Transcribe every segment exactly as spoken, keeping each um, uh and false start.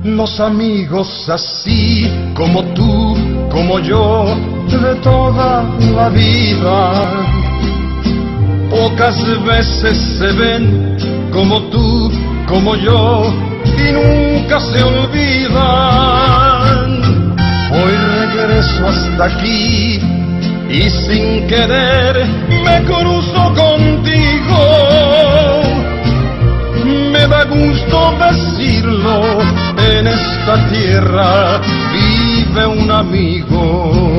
Los amigos así como tú, como yo, de toda la vida, pocas veces se ven como tú, como yo, y nunca se olvidan. Hoy regreso hasta aquí y sin querer me cruzo contigo. Me da gusto decirlo, en esta tierra vive un amigo.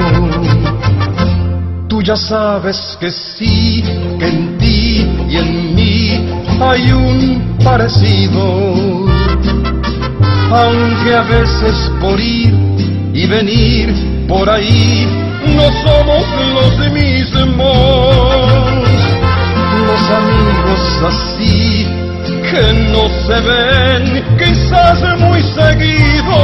Tú ya sabes que sí, que en ti y en mí hay un parecido. Aunque a veces por ir y venir por ahí no somos los mismos. Los amigos así que no se ven quizás muy seguido,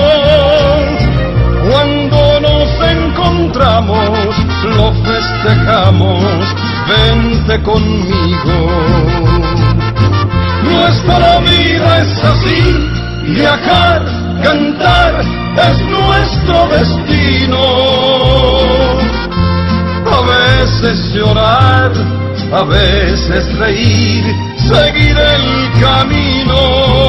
cuando nos encontramos lo festejamos, vente conmigo. Nuestra vida es así, viajar, cantar es nuestro destino. A veces llorar, a veces reír, seguir el camino.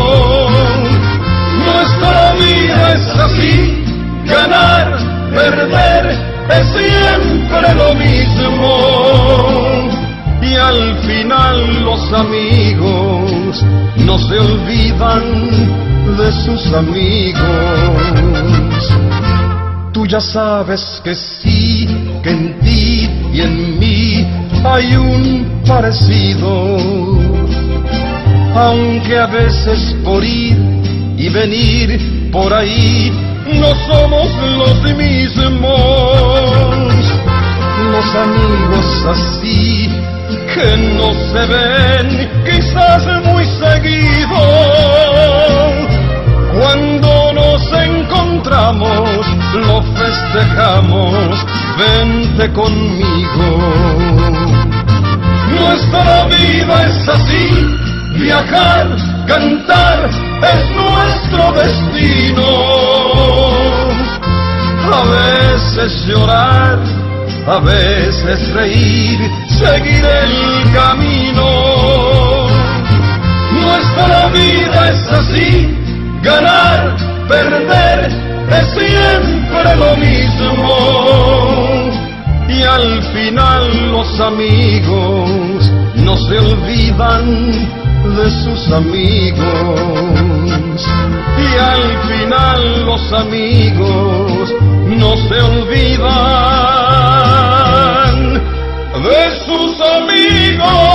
Nuestra vida es así, ganar, perder, es siempre lo mismo. Y al final los amigos no se olvidan de sus amigos. Tú ya sabes que sí, que en ti y en mí hay un parecido. Aunque a veces por ir y venir por ahí no somos los mismos. Los amigos así que no se ven quizás muy seguido, cuando nos encontramos lo festejamos, vente conmigo. Nuestra vida es así, viajar, cantar es nuestro destino. A veces llorar, a veces reír, seguir el camino. Nuestra vida es así, ganar, perder, es siempre lo mismo. Y al final los amigos no se olvidan de sus amigos. Y al final los amigos no se olvidan de sus amigos.